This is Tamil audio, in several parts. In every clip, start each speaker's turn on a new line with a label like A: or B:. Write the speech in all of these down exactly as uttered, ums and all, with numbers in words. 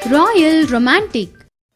A: Royal Romantic.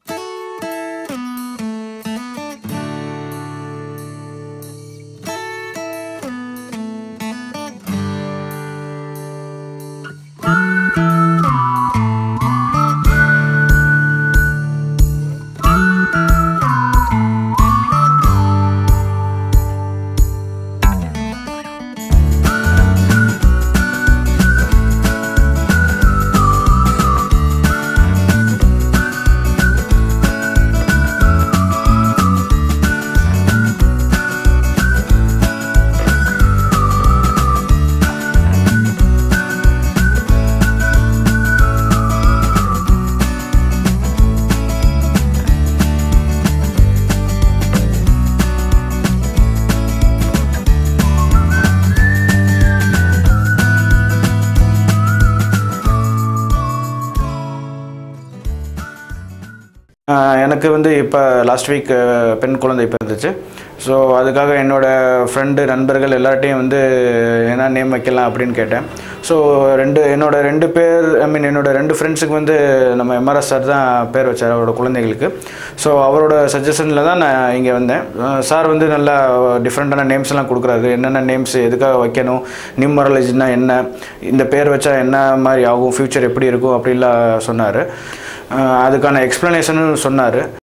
B: எனக்கு வந்து இப்போ லாஸ்ட் வீக் பெண் குழந்தை பிறந்துச்சு. ஸோ அதுக்காக என்னோடய ஃப்ரெண்டு நண்பர்கள் எல்லார்ட்டையும் வந்து என்ன நேம் வைக்கலாம் அப்படின்னு கேட்டேன். ஸோ ரெண்டு என்னோடய ரெண்டு பேர் ஐ மீன் என்னோடய ரெண்டு ஃப்ரெண்ட்ஸுக்கு வந்து நம்ம எம்ஆர்எஸ் சார் தான் பேர் வச்சார் அவரோட குழந்தைகளுக்கு. ஸோ அவரோட சஜஷனில் தான் நான் இங்கே வந்தேன். சார் வந்து நல்லா டிஃப்ரெண்ட்டான நேம்ஸ்லாம் கொடுக்குறாரு. என்னென்ன நேம்ஸ் எதுக்காக வைக்கணும், நியூமராலஜினா என்ன, இந்த பேர் வச்சா என்ன மாதிரி ஆகும், ஃப்யூச்சர் எப்படி இருக்கும் அப்படின்லாம் சொன்னார். அதுக்கான எக்ஸ்ப்ளனேஷனும் சொன்னார்.